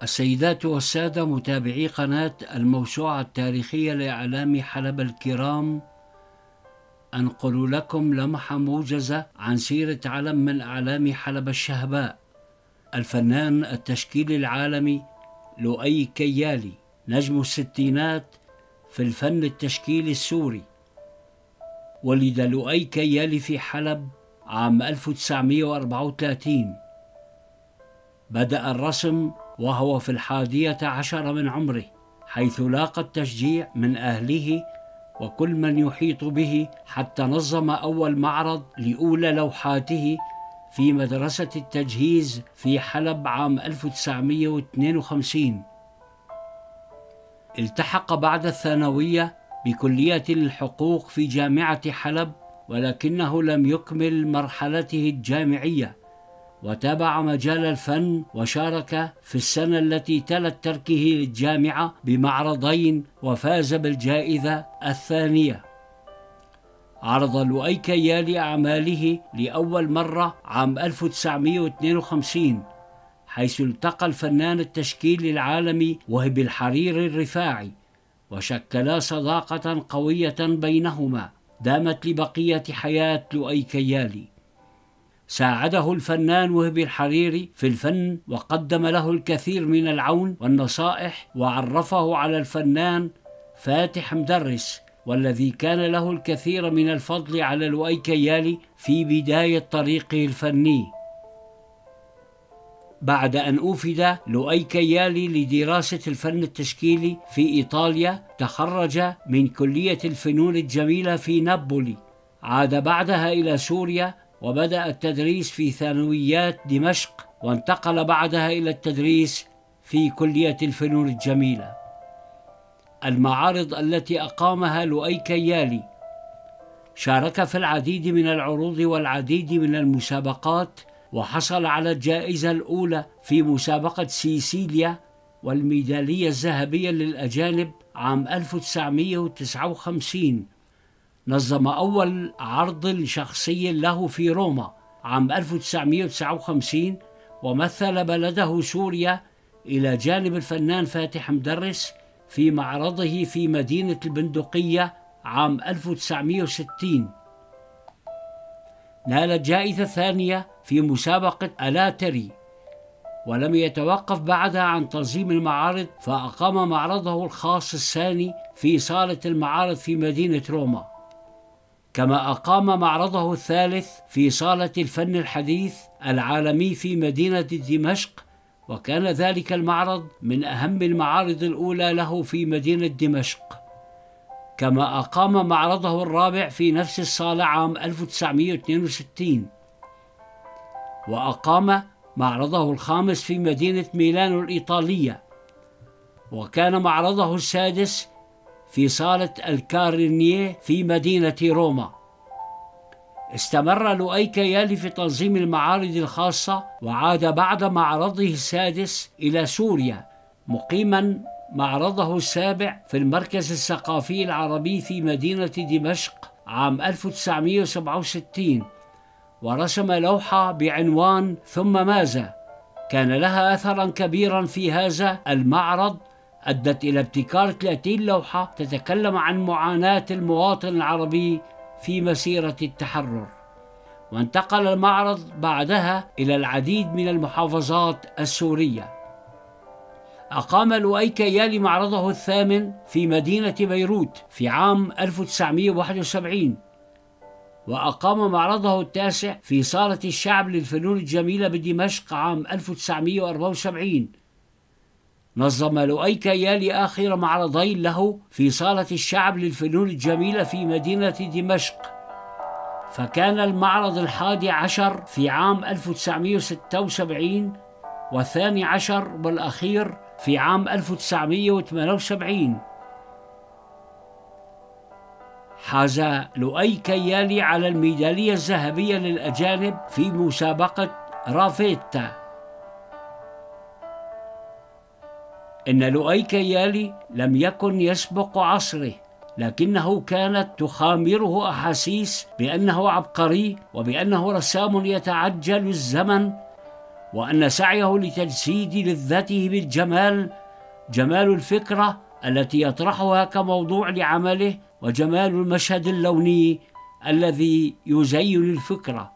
السيدات والسادة متابعي قناة الموسوعة التاريخية لإعلام حلب الكرام، أنقل لكم لمحة موجزة عن سيرة علم من أعلام حلب الشهباء، الفنان التشكيلي العالمي لؤي كيالي، نجم الستينات في الفن التشكيلي السوري. ولد لؤي كيالي في حلب عام 1934. بدأ الرسم وهو في 11 من عمره، حيث لاقى التشجيع من أهله وكل من يحيط به، حتى نظم أول معرض لأولى لوحاته في مدرسة التجهيز في حلب عام 1952. التحق بعد الثانوية بكلية الحقوق في جامعة حلب، ولكنه لم يكمل مرحلته الجامعية، وتابع مجال الفن وشارك في السنة التي تلت تركه للجامعة بمعرضين وفاز بالجائزة الثانية. عرض لؤي كيالي أعماله لأول مرة عام 1952، حيث التقى الفنان التشكيلي العالمي وهب الحريري الرفاعي، وشكلا صداقة قوية بينهما دامت لبقية حياة لؤي كيالي. ساعده الفنان وهب الحريري في الفن وقدم له الكثير من العون والنصائح، وعرفه على الفنان فاتح مدرس، والذي كان له الكثير من الفضل على لؤي كيالي في بداية طريقه الفني. بعد أن أوفد لؤي كيالي لدراسة الفن التشكيلي في إيطاليا، تخرج من كلية الفنون الجميلة في نابولي. عاد بعدها إلى سوريا وبدأ التدريس في ثانويات دمشق، وانتقل بعدها إلى التدريس في كلية الفنون الجميلة. المعارض التي أقامها لؤي كيالي: شارك في العديد من العروض والعديد من المسابقات، وحصل على الجائزة الأولى في مسابقة سيسيليا والميدالية الذهبية للأجانب عام 1959. نظم أول عرض شخصي له في روما عام 1959، ومثل بلده سوريا إلى جانب الفنان فاتح مدرس في معرضه في مدينة البندقية عام 1960. نال الجائزة الثانية في مسابقة ألاتري، ولم يتوقف بعدها عن تنظيم المعارض، فأقام معرضه الخاص الثاني في صالة المعارض في مدينة روما، كما أقام معرضه الثالث في صالة الفن الحديث العالمي في مدينة دمشق، وكان ذلك المعرض من أهم المعارض الأولى له في مدينة دمشق. كما أقام معرضه الرابع في نفس الصالة عام 1962، وأقام معرضه الخامس في مدينة ميلانو الإيطالية، وكان معرضه السادس في صالة الكارينيه في مدينة روما. استمر لؤي كيالي في تنظيم المعارض الخاصة، وعاد بعد معرضه السادس إلى سوريا، مقيما معرضه السابع في المركز الثقافي العربي في مدينة دمشق عام 1967، ورسم لوحة بعنوان ثم ماذا، كان لها أثرا كبيرا في هذا المعرض، أدت إلى ابتكار 30 لوحة تتكلم عن معاناة المواطن العربي في مسيرة التحرر. وانتقل المعرض بعدها إلى العديد من المحافظات السورية. أقام لؤي كيالي معرضه الثامن في مدينة بيروت في عام 1971، وأقام معرضه التاسع في صالة الشعب للفنون الجميلة بدمشق عام 1974. نظم لؤي كيالي آخر معرضين له في صالة الشعب للفنون الجميلة في مدينة دمشق، فكان المعرض 11 في عام 1976، والثاني عشر والأخير في عام 1978. حاز لؤي كيالي على الميدالية الذهبية للأجانب في مسابقة رافيتا. إن لؤي كيالي لم يكن يسبق عصره، لكنه كانت تخامره أحاسيس بأنه عبقري وبأنه رسام يتعجل الزمن، وأن سعيه لتجسيد لذته بالجمال جمال الفكرة التي يطرحها كموضوع لعمله، وجمال المشهد اللوني الذي يزين الفكرة.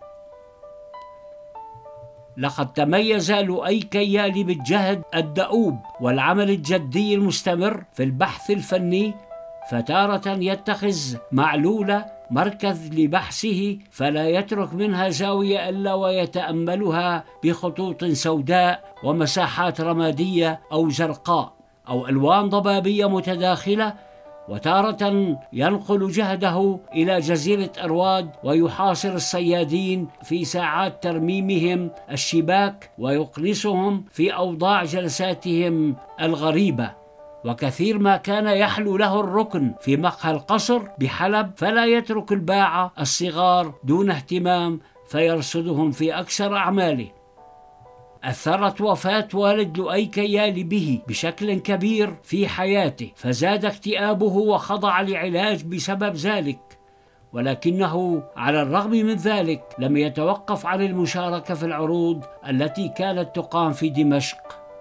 لقد تميز لؤي كيالي بالجهد الدؤوب والعمل الجدي المستمر في البحث الفني، فتارة يتخذ معلولة مركز لبحثه فلا يترك منها زاوية إلا ويتأملها بخطوط سوداء ومساحات رمادية أو زرقاء أو ألوان ضبابية متداخلة، وتارة ينقل جهده إلى جزيرة أرواد ويحاصر الصيادين في ساعات ترميمهم الشباك ويقنصهم في أوضاع جلساتهم الغريبة. وكثير ما كان يحلو له الركن في مقهى القصر بحلب فلا يترك الباعة الصغار دون اهتمام فيرصدهم في أكثر أعماله. أثرت وفاة والد لؤي كيالي به بشكل كبير في حياته، فزاد اكتئابه وخضع لعلاج بسبب ذلك، ولكنه على الرغم من ذلك لم يتوقف عن المشاركة في العروض التي كانت تقام في دمشق.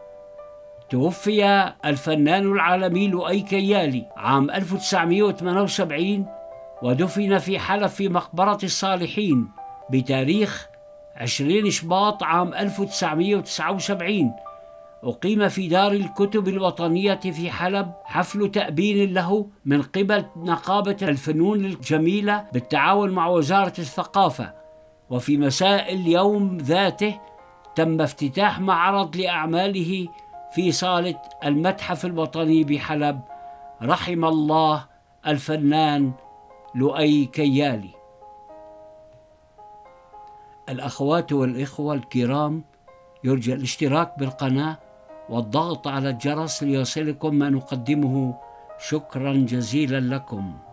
توفي الفنان العالمي لؤي كيالي عام 1978 ودفن في حلب في مقبرة الصالحين بتاريخ 20 شباط عام 1979. أقيم في دار الكتب الوطنية في حلب حفل تأبين له من قبل نقابة الفنون الجميلة بالتعاون مع وزارة الثقافة، وفي مساء اليوم ذاته تم افتتاح معرض لأعماله في صالة المتحف الوطني بحلب. رحم الله الفنان لؤي كيالي. الأخوات والإخوة الكرام، يرجى الاشتراك بالقناة والضغط على الجرس ليصلكم ما نقدمه. شكرا جزيلا لكم.